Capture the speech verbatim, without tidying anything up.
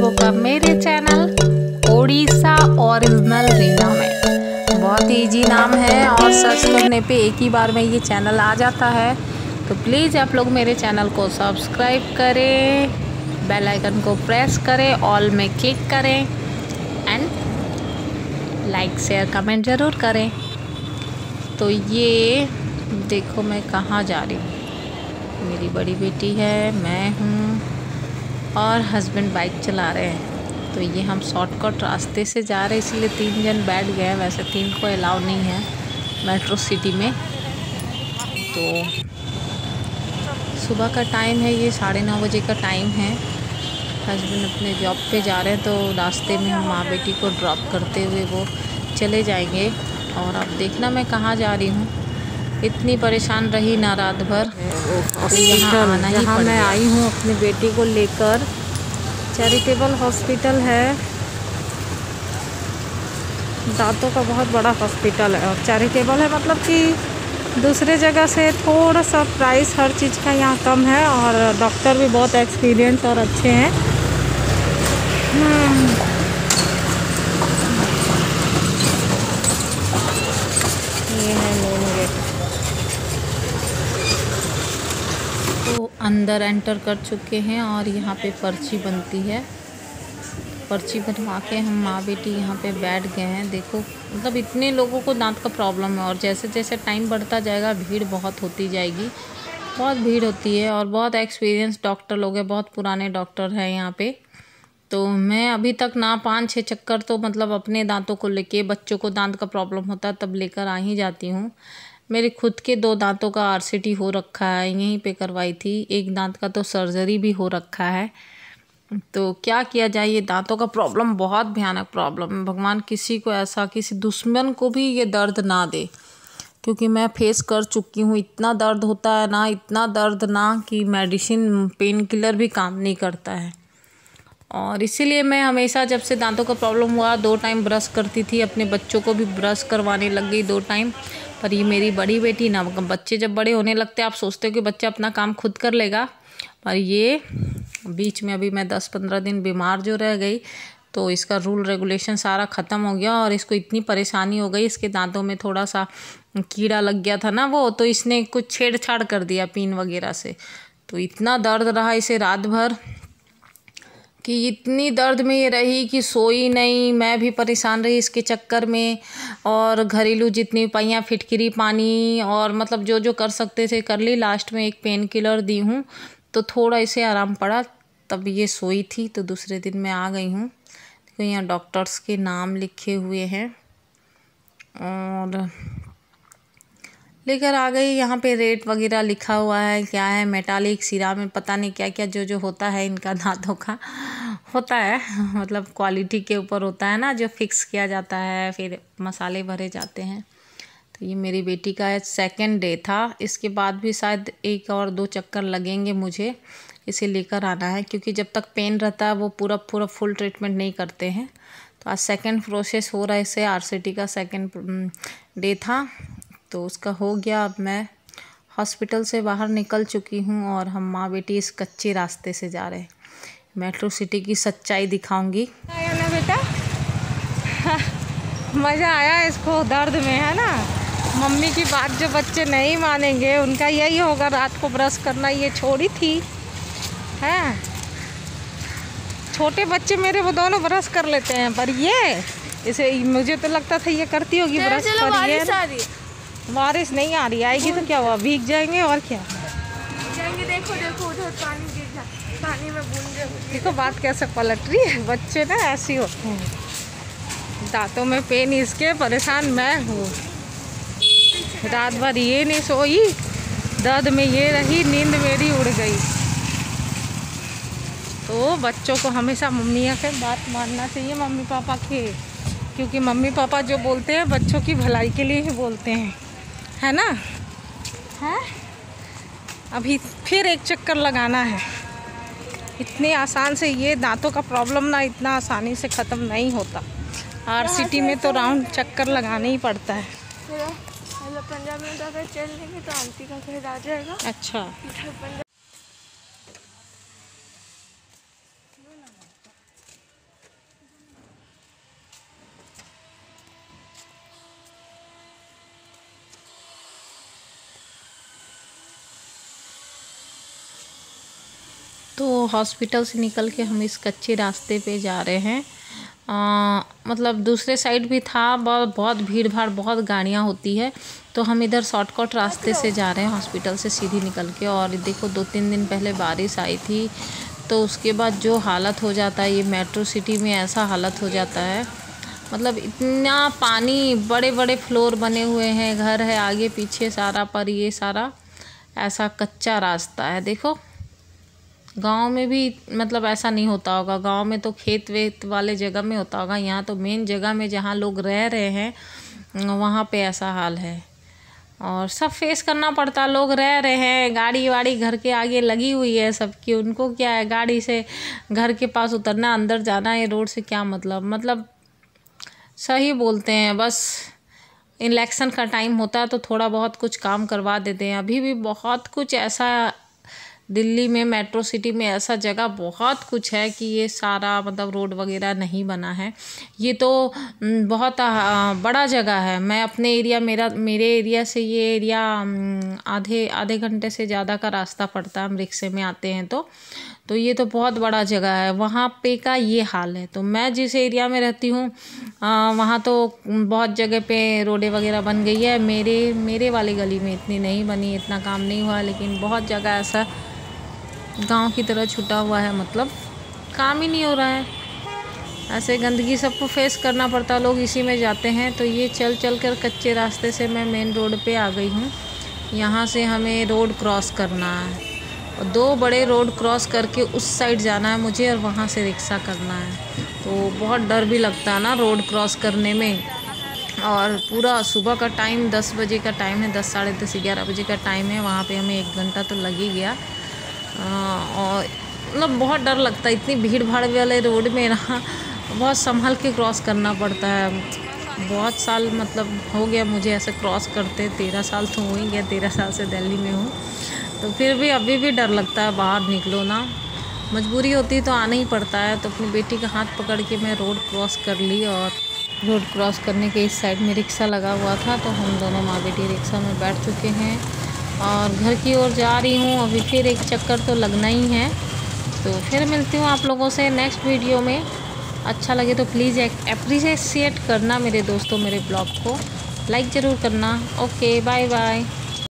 लोगों का मेरे चैनल ओडिशा ओरिजिनल रीना में। बहुत ही इजी नाम है और सर्च करने पे एक ही बार में ये चैनल आ जाता है। तो प्लीज़ आप लोग मेरे चैनल को सब्सक्राइब करें, बेल आइकन को प्रेस करें, ऑल में क्लिक करें एंड लाइक शेयर कमेंट ज़रूर करें। तो ये देखो मैं कहाँ जा रही हूँ। मेरी बड़ी बेटी है, मैं हूँ और हस्बैंड बाइक चला रहे हैं। तो ये हम शॉर्टकट रास्ते से जा रहे हैं, इसलिए तीन जन बैठ गए हैं। वैसे तीन को अलाउ नहीं है मेट्रो सिटी में। तो सुबह का टाइम है, ये साढ़े नौ बजे का टाइम है। हस्बैंड अपने जॉब पे जा रहे हैं, तो रास्ते में हम माँ बेटी को ड्रॉप करते हुए वो चले जाएंगे। और अब देखना मैं कहाँ जा रही हूँ। इतनी परेशान रही ना रात भर, तो यहाँ आना ही पड़ गया। मैं आई हूँ अपनी बेटी को लेकर। चैरिटेबल हॉस्पिटल है, दांतों का बहुत बड़ा हॉस्पिटल है। और चैरिटेबल है मतलब कि दूसरे जगह से थोड़ा सा प्राइस हर चीज़ का यहाँ कम है। और डॉक्टर भी बहुत एक्सपीरियंस और अच्छे हैं। ये है मेन गेट। तो अंदर एंटर कर चुके हैं और यहाँ पे पर्ची बनती है। पर्ची बनवा के हम माँ बेटी यहाँ पे बैठ गए हैं। देखो मतलब इतने लोगों को दांत का प्रॉब्लम है और जैसे जैसे टाइम बढ़ता जाएगा भीड़ बहुत होती जाएगी। बहुत भीड़ होती है और बहुत एक्सपीरियंस डॉक्टर लोग हैं, बहुत पुराने डॉक्टर हैं यहाँ पे। तो मैं अभी तक ना पाँच छः चक्कर तो मतलब अपने दांतों को लेके, बच्चों को दांत का प्रॉब्लम होता है तब लेकर आ ही जाती हूँ। मेरे खुद के दो दांतों का आरसीटी हो रखा है, यहीं पे करवाई थी। एक दांत का तो सर्जरी भी हो रखा है। तो क्या किया जाए, ये दांतों का प्रॉब्लम बहुत भयानक प्रॉब्लम है। भगवान किसी को ऐसा, किसी दुश्मन को भी ये दर्द ना दे, क्योंकि मैं फेस कर चुकी हूँ। इतना दर्द होता है ना, इतना दर्द ना कि मेडिसिन पेन किलर भी काम नहीं करता है। और इसीलिए मैं हमेशा जब से दांतों का प्रॉब्लम हुआ दो टाइम ब्रश करती थी। अपने बच्चों को भी ब्रश करवाने लग गई दो टाइम। पर ये मेरी बड़ी बेटी ना, बच्चे जब बड़े होने लगते हैं आप सोचते हो कि बच्चा अपना काम खुद कर लेगा, पर ये बीच में अभी मैं दस पंद्रह दिन बीमार जो रह गई तो इसका रूल रेगुलेशन सारा ख़त्म हो गया। और इसको इतनी परेशानी हो गई, इसके दांतों में थोड़ा सा कीड़ा लग गया था ना वो, तो इसने कुछ छेड़छाड़ कर दिया पिन वगैरह से। तो इतना दर्द रहा इसे रात भर कि इतनी दर्द में ये रही कि सोई नहीं। मैं भी परेशान रही इसके चक्कर में। और घरेलू जितनी पाइयाँ, फिटकिरी, पानी और मतलब जो जो कर सकते थे कर ली। लास्ट में एक पेन किलर दी हूँ तो थोड़ा इसे आराम पड़ा, तब ये सोई थी। तो दूसरे दिन मैं आ गई हूँ। तो यहाँ डॉक्टर्स के नाम लिखे हुए हैं और लेकर आ गई। यहाँ पे रेट वगैरह लिखा हुआ है, क्या है मेटालिक सीरा में पता नहीं क्या क्या जो जो होता है इनका दांतों का होता है। मतलब क्वालिटी के ऊपर होता है ना, जो फिक्स किया जाता है, फिर मसाले भरे जाते हैं। तो ये मेरी बेटी का सेकंड डे था। इसके बाद भी शायद एक और दो चक्कर लगेंगे मुझे, इसे लेकर आना है। क्योंकि जब तक पेन रहता है वो पूरा पूरा फुल ट्रीटमेंट नहीं करते हैं। तो आज सेकंड प्रोसेस हो रहा है, इसे आरसीटी का सेकंड डे था तो उसका हो गया। अब मैं हॉस्पिटल से बाहर निकल चुकी हूँ और हम माँ बेटी इस कच्चे रास्ते से जा रहे हैं। मेट्रो सिटी की सच्चाई दिखाऊंगी। आया ना बेटा, मज़ा आया इसको दर्द में, है ना। मम्मी की बात जो बच्चे नहीं मानेंगे उनका यही होगा, रात को ब्रश करना ये छोड़ी थी है। छोटे बच्चे मेरे वो दोनों ब्रश कर लेते हैं, पर ये इसे मुझे तो लगता था ये करती होगी ब्रश। पर ये बारिश नहीं आ रही, आएगी तो क्या हुआ, भीग जाएंगे और क्या जाएंगे। देखो देखो उधर पानी गिर रहा, पानी में बूंदे। देखो बात कैसे पलट रही है। बच्चे ना ऐसे होते हैं। दांतों में पेन इसके, परेशान मैं हूँ। रात भर ये नहीं सोई, दर्द में ये रही, नींद मेरी उड़ गई। तो बच्चों को हमेशा मम्मी के बात मानना चाहिए, मम्मी पापा के। क्योंकि मम्मी पापा जो बोलते हैं बच्चों की भलाई के लिए ही बोलते हैं, है ना। है अभी फिर एक चक्कर लगाना है। इतने आसान से ये दांतों का प्रॉब्लम ना इतना आसानी से ख़त्म नहीं होता। आरसीटी में तो राउंड चक्कर लगाना ही पड़ता है। पंजाब में तो अगर चल लेंगे तो आंटी का घर आ जाएगा। अच्छा तो हॉस्पिटल से निकल के हम इस कच्चे रास्ते पे जा रहे हैं। आ, मतलब दूसरे साइड भी था, बहुत बहुत भीड़ भाड़, बहुत गाड़ियाँ होती है, तो हम इधर शॉर्टकट रास्ते से जा रहे हैं हॉस्पिटल से सीधी निकल के। और देखो दो तीन दिन पहले बारिश आई थी, तो उसके बाद जो हालत हो जाता है, ये मेट्रो सिटी में ऐसा हालत हो जाता है, मतलब इतना पानी, बड़े बड़े फ्लोर बने हुए हैं, घर है आगे पीछे सारा, पर ये सारा ऐसा कच्चा रास्ता है। देखो गांव में भी मतलब ऐसा नहीं होता होगा, गांव में तो खेत वेत वाले जगह में होता होगा, यहाँ तो मेन जगह में जहाँ लोग रह रहे हैं वहाँ पे ऐसा हाल है। और सब फेस करना पड़ता, लोग रह रहे हैं, गाड़ी वाड़ी घर के आगे लगी हुई है सबकी, उनको क्या है गाड़ी से घर के पास उतरना, अंदर जाना है, रोड से क्या मतलब। मतलब सही बोलते हैं, बस इलेक्शन का टाइम होता है तो थोड़ा बहुत कुछ काम करवा देते हैं। अभी भी बहुत कुछ ऐसा दिल्ली में, मेट्रो सिटी में ऐसा जगह बहुत कुछ है कि ये सारा मतलब रोड वगैरह नहीं बना है। ये तो बहुत बड़ा जगह है। मैं अपने एरिया, मेरा मेरे एरिया से ये एरिया आधे आधे घंटे से ज़्यादा का रास्ता पड़ता है, हम रिक्शे में आते हैं तो तो ये तो बहुत बड़ा जगह है। वहाँ पे का ये हाल है। तो मैं जिस एरिया में रहती हूँ वहाँ तो बहुत जगह पे रोडें वगैरह बन गई है। मेरे मेरे वाली गली में इतनी नहीं बनी, इतना काम नहीं हुआ, लेकिन बहुत जगह ऐसा गांव की तरह छुटा हुआ है, मतलब काम ही नहीं हो रहा है। ऐसे गंदगी सबको फेस करना पड़ता, लोग इसी में जाते हैं। तो ये चल चल कर कच्चे रास्ते से मैं मेन रोड पे आ गई हूँ। यहाँ से हमें रोड क्रॉस करना है, और दो बड़े रोड क्रॉस करके उस साइड जाना है मुझे, और वहाँ से रिक्शा करना है। तो बहुत डर भी लगता है ना रोड क्रॉस करने में। और पूरा सुबह का टाइम, दस बजे का टाइम है, दस साढ़े दस ग्यारह बजे का टाइम है। वहाँ पे हमें एक घंटा तो लग ही गया। और मतलब बहुत डर लगता है, इतनी भीड़ भाड़ वाले रोड में ना बहुत संभल के क्रॉस करना पड़ता है। बहुत साल मतलब हो गया मुझे ऐसे क्रॉस करते, तेरह साल तो हो ही गया, तेरह साल से दिल्ली में हूँ। तो फिर भी अभी भी डर लगता है, बाहर निकलो ना, मजबूरी होती है तो आना ही पड़ता है। तो अपनी बेटी का हाथ पकड़ के मैं रोड क्रॉस कर ली, और रोड क्रॉस करने के इस साइड में रिक्शा लगा हुआ था, तो हम दोनों माँ बेटी रिक्शा में बैठ चुके हैं और घर की ओर जा रही हूँ। अभी फिर एक चक्कर तो लगना ही है। तो फिर मिलती हूँ आप लोगों से नेक्स्ट वीडियो में। अच्छा लगे तो प्लीज़ एप्रिशिएट करना मेरे दोस्तों, मेरे ब्लॉग को लाइक ज़रूर करना। Okay, bye bye.